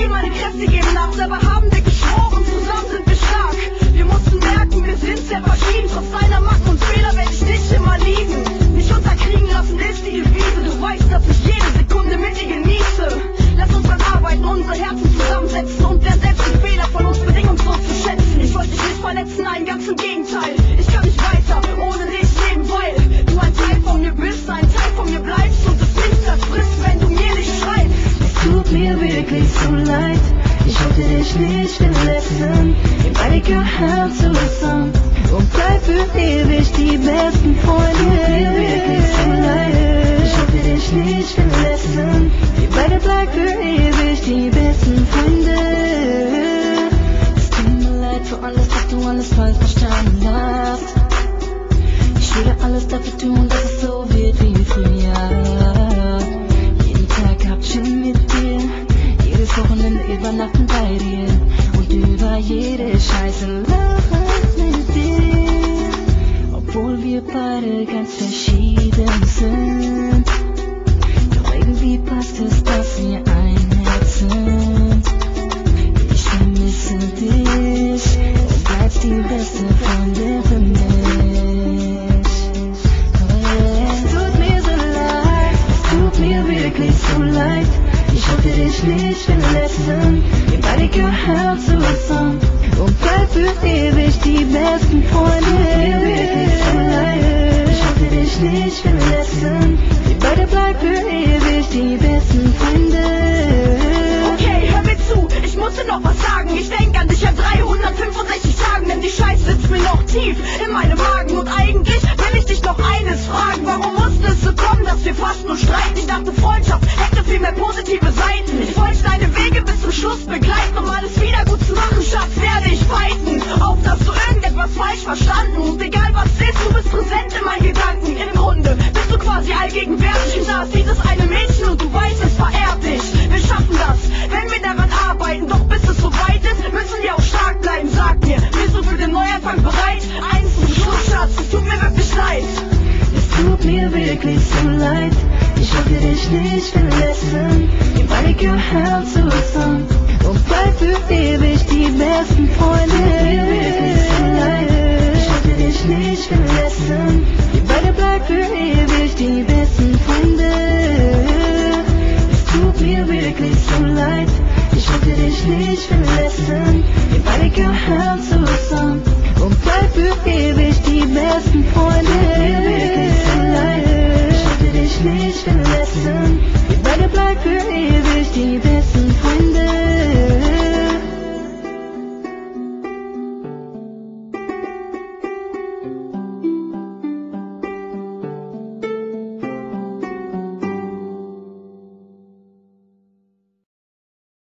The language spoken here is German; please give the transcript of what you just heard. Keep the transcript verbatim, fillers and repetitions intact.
viel, meine Kräfte geben nach. Dabei haben wir geschworen, zusammen sind wir stark. Wir mussten merken, wir sind sehr verschieden. Trotz deiner Macken und Fehler werde ich nicht immer lieben. Nicht unterkriegen lassen ist die Devise. Du weißt, dass ich jede Sekunde mit dir genieße. Lass uns dann arbeiten, unsere Herzen zusammensetzen und wer selbst die Fehler von uns bedingungslos zu schätzen. Ich wollte dich nicht verletzen, nein, ganz im Gegenteil. Ich kann nicht weiter ohne dich leben, weil du ein Teil von mir bist, ein Teil von mir bleibst und es nicht zerfrisst, wenn du mir nicht schreibst. Es tut mir wirklich so leid, ich wollte dich nicht verletzen. Wir beide gehören zusammen und bleiben für ewig die besten Freunde. Es tut mir wirklich so leid, ich wollte dich nicht verletzen. Wir beide bleiben für ewig die besten Freunde. Es tut mir leid für alles, dass du alles falsch verstanden hast. Ich würde alles dafür tun, dass es so wird wie früher. Jeden Tag hab ich mit dir, jedes Wochenende übernachten bei dir und über jede Scheiße lachen mit dir. Obwohl wir beide ganz verschieden sind, doch irgendwie passt es, dass wir ein Herz sind. Ich vermisse dich und bleibst die beste Freundin für mich. Wirklich so leid, ich wollte dich nicht verletzen. Wir beide gehören zusammen und bleiben für ewig die besten Freunde. Mir wirklich so leid, ich wollte dich nicht verletzen. Wir beide bleiben für ewig die besten Freunde. Okay, hör mir zu, ich musste noch was sagen. Ich denk an dich an dreihundertfünfundsechzig Tagen, denn die Scheiße sitzt mir noch tief in meinem Magen. Und eigentlich will ich dich noch eines fragen: Warum musste es so kommen, dass wir fast nur streiten? Ich dachte, Freundschaft hätte viel mehr positive Seiten. Ich wollte deine Wege bis zum Schluss begleiten. Um alles wieder gut zu machen, Schatz, werde ich fighten. Auf, dass du irgendetwas falsch verstanden. Und egal was ist, du bist präsent in meinen Gedanken. Im Grunde bist du quasi allgegenwärtig. Und da ist dieses eine Mädchen und du weißt, es verehrt dich. Wir schaffen das, wenn wir daran arbeiten. Doch bis es soweit ist, müssen wir auch stark bleiben. Sag mir, bist du für den Neuanfang bereit? Eins zum Schluss, Schatz, es tut mir wirklich leid. Es tut mir wirklich so leid, ich wollte dich nicht verletzen. Wir beide gehören zusammen und bleiben für ewig die besten Freunde. Mir wirklich so leid, ich wollte dich nicht verletzen. Wir beide bleiben für ewig die besten Freunde. Es tut mir wirklich so leid, ich wollte dich nicht verletzen. Wir beide gehören zusammen und bleiben für ewig die besten Freunde.